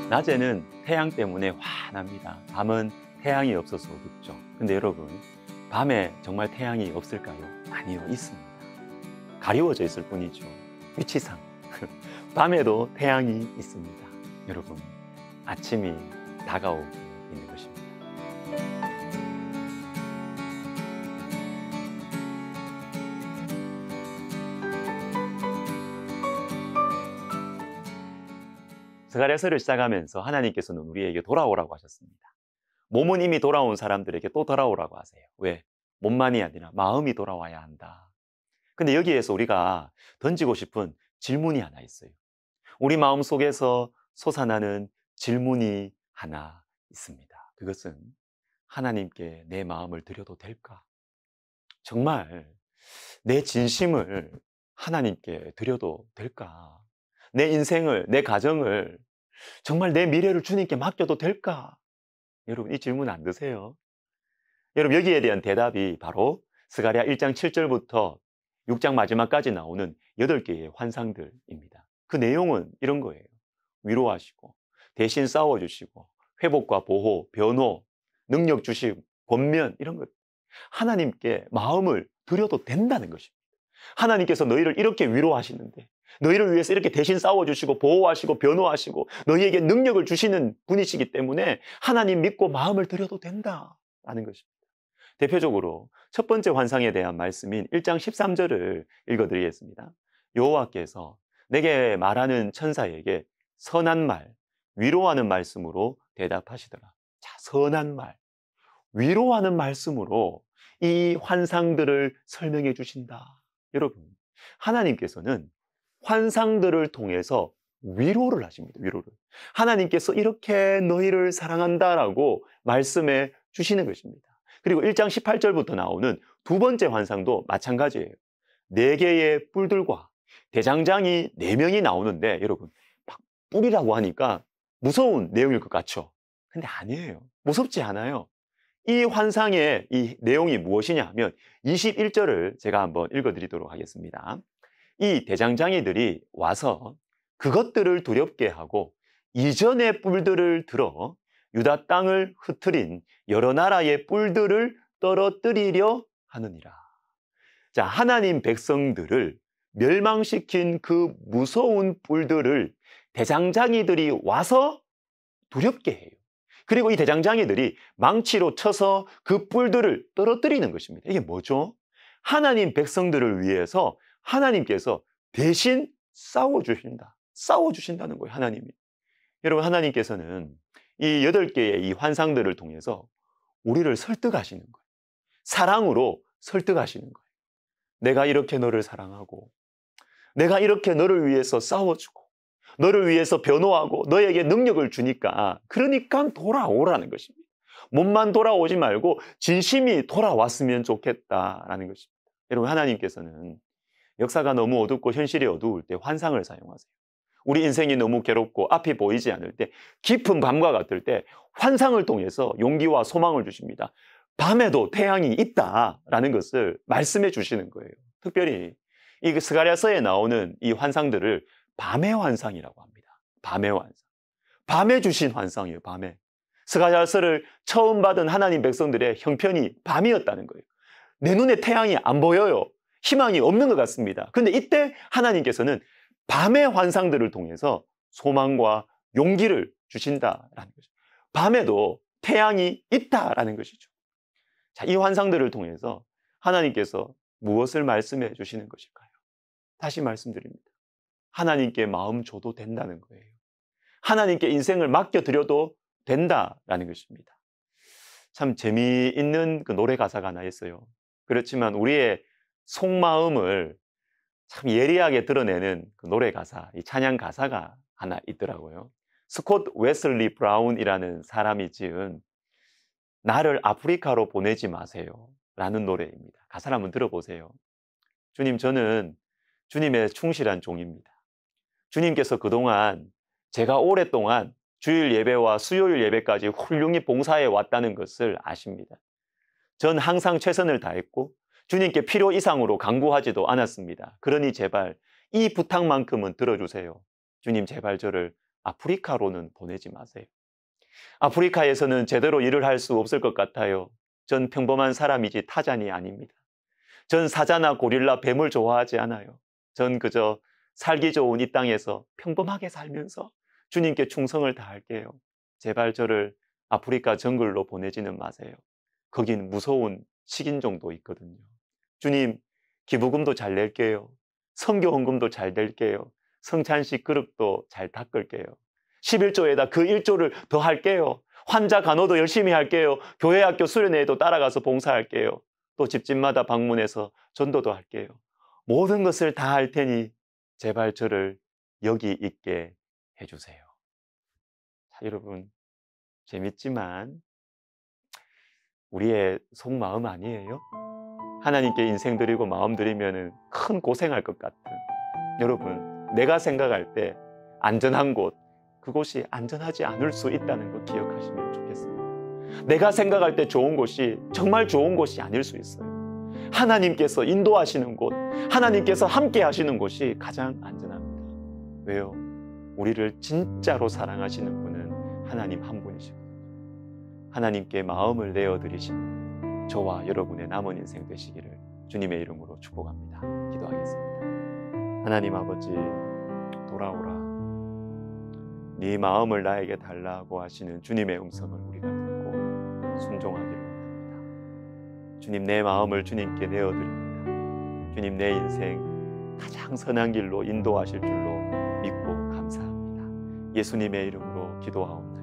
낮에는 태양 때문에 환합니다. 밤은 태양이 없어서 어둡죠. 근데 여러분, 밤에 정말 태양이 없을까요? 아니요, 있습니다. 가리워져 있을 뿐이죠. 위치상. 밤에도 태양이 있습니다. 여러분, 아침이 다가오고 있는 것입니다. 스가랴서를 시작하면서 하나님께서는 우리에게 돌아오라고 하셨습니다. 몸은 이미 돌아온 사람들에게 또 돌아오라고 하세요. 왜? 몸만이 아니라 마음이 돌아와야 한다. 근데 여기에서 우리가 던지고 싶은 질문이 하나 있어요. 우리 마음 속에서 솟아나는 질문이 하나 있습니다. 그것은 하나님께 내 마음을 드려도 될까? 정말 내 진심을 하나님께 드려도 될까? 내 인생을, 내 가정을, 정말 내 미래를 주님께 맡겨도 될까? 여러분, 이 질문 안 드세요? 여러분, 여기에 대한 대답이 바로 스가랴 1장 7절부터 6장 마지막까지 나오는 8개의 환상들입니다. 그 내용은 이런 거예요. 위로하시고, 대신 싸워주시고, 회복과 보호, 변호, 능력 주시고, 권면, 이런 것. 하나님께 마음을 드려도 된다는 것입니다. 하나님께서 너희를 이렇게 위로하시는데, 너희를 위해서 이렇게 대신 싸워주시고 보호하시고 변호하시고 너희에게 능력을 주시는 분이시기 때문에 하나님 믿고 마음을 드려도 된다라는 것입니다. 대표적으로 첫 번째 환상에 대한 말씀인 1장 13절을 읽어드리겠습니다. 여호와께서 내게 말하는 천사에게 선한 말, 위로하는 말씀으로 대답하시더라. 자, 선한 말, 위로하는 말씀으로 이 환상들을 설명해 주신다. 여러분, 하나님께서는 환상들을 통해서 위로를 하십니다. 위로를. 하나님께서 이렇게 너희를 사랑한다라고 말씀해 주시는 것입니다. 그리고 1장 18절부터 나오는 두 번째 환상도 마찬가지예요. 4개의 뿔들과 대장장이 4명이 나오는데 여러분, 막 뿔이라고 하니까 무서운 내용일 것 같죠? 근데 아니에요. 무섭지 않아요. 이 환상의 이 내용이 무엇이냐 하면 21절을 제가 한번 읽어드리도록 하겠습니다. 이 대장장이들이 와서 그것들을 두렵게 하고 이전의 뿔들을 들어 유다 땅을 흩트린 여러 나라의 뿔들을 떨어뜨리려 하느니라. 자, 하나님 백성들을 멸망시킨 그 무서운 뿔들을 대장장이들이 와서 두렵게 해요. 그리고 이 대장장이들이 망치로 쳐서 그 뿔들을 떨어뜨리는 것입니다. 이게 뭐죠? 하나님 백성들을 위해서 하나님께서 대신 싸워주신다. 싸워주신다는 거예요, 하나님이. 여러분, 하나님께서는 이 8개의 이 환상들을 통해서 우리를 설득하시는 거예요. 사랑으로 설득하시는 거예요. 내가 이렇게 너를 사랑하고, 내가 이렇게 너를 위해서 싸워주고, 너를 위해서 변호하고, 너에게 능력을 주니까, 그러니까 돌아오라는 것입니다. 몸만 돌아오지 말고 진심이 돌아왔으면 좋겠다라는 것입니다. 여러분, 하나님께서는 역사가 너무 어둡고 현실이 어두울 때 환상을 사용하세요. 우리 인생이 너무 괴롭고 앞이 보이지 않을 때, 깊은 밤과 같을 때 환상을 통해서 용기와 소망을 주십니다. 밤에도 태양이 있다라는 것을 말씀해 주시는 거예요. 특별히 이 스가랴서에 나오는 이 환상들을 밤의 환상이라고 합니다. 밤의 환상. 밤에 주신 환상이에요. 밤에. 스가랴서를 처음 받은 하나님 백성들의 형편이 밤이었다는 거예요. 내 눈에 태양이 안 보여요. 희망이 없는 것 같습니다. 그런데 이때 하나님께서는 밤의 환상들을 통해서 소망과 용기를 주신다라는 거죠. 밤에도 태양이 있다라는 것이죠. 자, 이 환상들을 통해서 하나님께서 무엇을 말씀해 주시는 것일까요? 다시 말씀드립니다. 하나님께 마음 줘도 된다는 거예요. 하나님께 인생을 맡겨드려도 된다라는 것입니다. 참 재미있는 그 노래 가사가 하나 있어요. 그렇지만 우리의 속마음을 참 예리하게 드러내는 그 노래 가사, 이 찬양 가사가 하나 있더라고요. 스콧 웨슬리 브라운이라는 사람이 지은 나를 아프리카로 보내지 마세요 라는 노래입니다. 가사를 한번 들어보세요. 주님, 저는 주님의 충실한 종입니다. 주님께서 그동안 제가 오랫동안 주일 예배와 수요일 예배까지 훌륭히 봉사해 왔다는 것을 아십니다. 전 항상 최선을 다했고 주님께 필요 이상으로 강구하지도 않았습니다. 그러니 제발 이 부탁만큼은 들어주세요. 주님, 제발 저를 아프리카로는 보내지 마세요. 아프리카에서는 제대로 일을 할 수 없을 것 같아요. 전 평범한 사람이지 타잔이 아닙니다. 전 사자나 고릴라, 뱀을 좋아하지 않아요. 전 그저 살기 좋은 이 땅에서 평범하게 살면서 주님께 충성을 다할게요. 제발 저를 아프리카 정글로 보내지는 마세요. 거긴 무서운 식인종도 있거든요. 주님, 기부금도 잘 낼게요. 선교 헌금도 잘 낼게요. 성찬식 그릇도 잘 닦을게요. 11조에다 그 1조를 더 할게요. 환자 간호도 열심히 할게요. 교회 학교 수련회에도 따라가서 봉사할게요. 또 집집마다 방문해서 전도도 할게요. 모든 것을 다 할 테니 제발 저를 여기 있게 해주세요. 자, 여러분, 재밌지만 우리의 속마음 아니에요? 하나님께 인생 드리고 마음 드리면 큰 고생할 것 같은, 여러분, 내가 생각할 때 안전한 곳, 그곳이 안전하지 않을 수 있다는 거 기억하시면 좋겠습니다. 내가 생각할 때 좋은 곳이 정말 좋은 곳이 아닐 수 있어요. 하나님께서 인도하시는 곳, 하나님께서 함께 하시는 곳이 가장 안전합니다. 왜요? 우리를 진짜로 사랑하시는 분은 하나님 한 분이시거든요. 하나님께 마음을 내어드리시는 저와 여러분의 남은 인생 되시기를 주님의 이름으로 축복합니다. 기도하겠습니다. 하나님 아버지, 돌아오라. 네 마음을 나에게 달라고 하시는 주님의 음성을 우리가 듣고 순종하기를 원합니다. 주님, 내 마음을 주님께 내어드립니다. 주님, 내 인생 가장 선한 길로 인도하실 줄로 믿고 감사합니다. 예수님의 이름으로 기도하옵나이다.